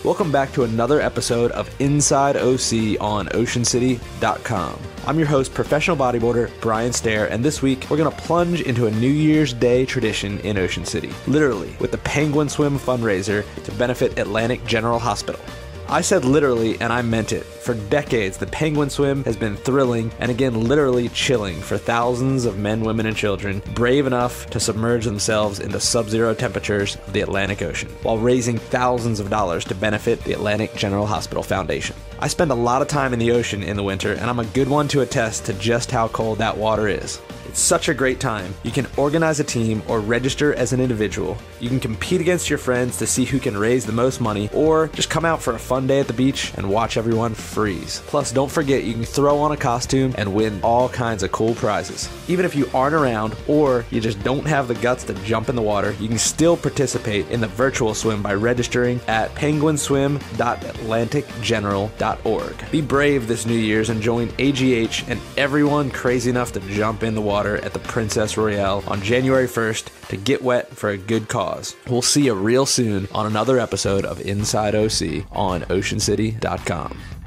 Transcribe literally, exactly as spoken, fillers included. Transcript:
Welcome back to another episode of Inside O C on ocean city dot com. I'm your host, professional bodyboarder Brian Stair, and this week we're going to plunge into a New Year's Day tradition in Ocean City, literally with the Penguin Swim fundraiser to benefit Atlantic General Hospital. I said literally, and I meant it. For decades, the Penguin Swim has been thrilling and again literally chilling for thousands of men, women, and children brave enough to submerge themselves into sub-zero temperatures of the Atlantic Ocean, while raising thousands of dollars to benefit the Atlantic General Hospital Foundation. I spend a lot of time in the ocean in the winter, and I'm a good one to attest to just how cold that water is. It's such a great time. You can organize a team or register as an individual. You can compete against your friends to see who can raise the most money, or just come out for a fun day at the beach and watch everyone freeze. Plus, don't forget you can throw on a costume and win all kinds of cool prizes. Even if you aren't around or you just don't have the guts to jump in the water, you can still participate in the virtual swim by registering at penguin swim dot atlantic general dot org. Be brave this New Year's and join A G H and everyone crazy enough to jump in the water at the Princess Royale on January first to get wet for a good cause. We'll see you real soon on another episode of Inside O C on ocean city dot com.